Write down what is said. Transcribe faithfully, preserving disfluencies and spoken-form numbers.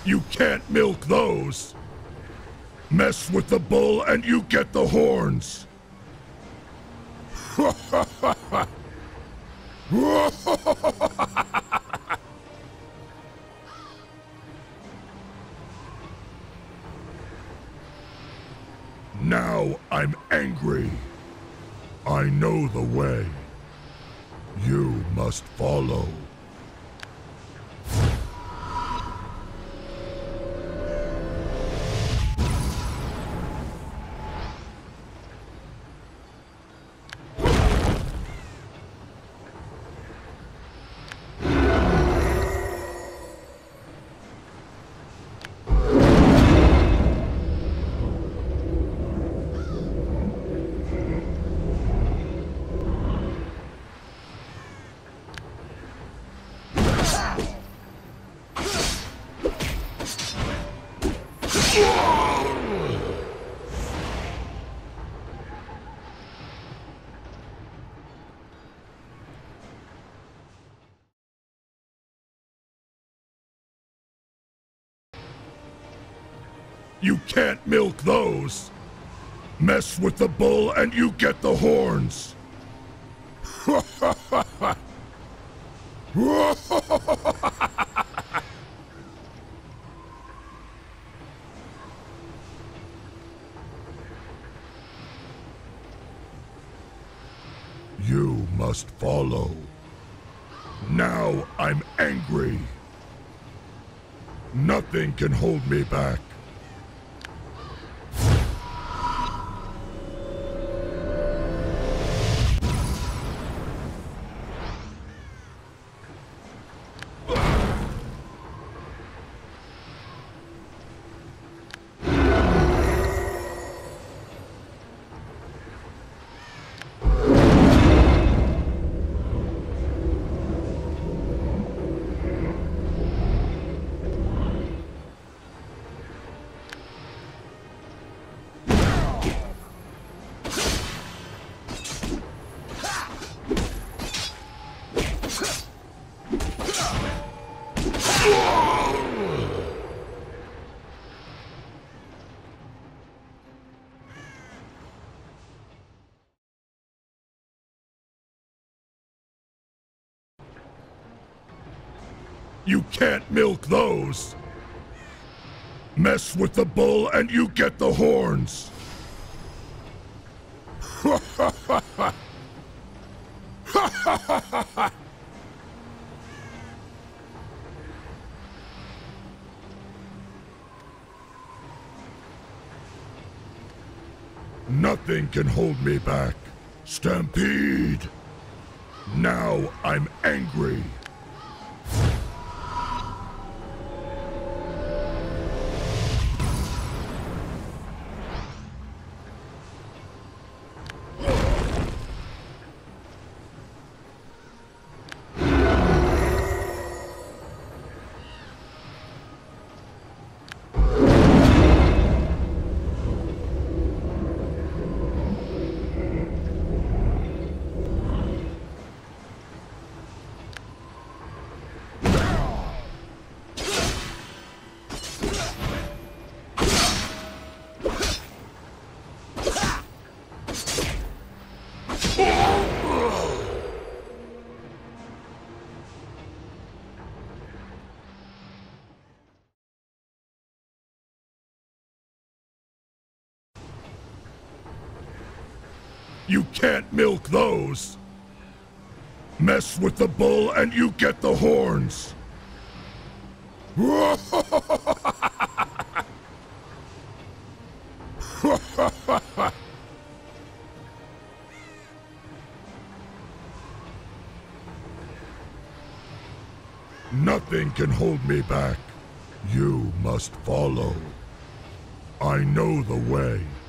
You can't milk those. Mess with the bull and you get the horns. Now I'm angry. I know the way. You must follow. You can't milk those. Mess with the bull and you get the horns. You must follow. Now I'm angry. Nothing can hold me back. You can't milk those. Mess with the bull and you get the horns. Nothing can hold me back. Stampede! Now I'm angry. You can't milk those. Mess with the bull and you get the horns. Nothing can hold me back. You must follow. I know the way.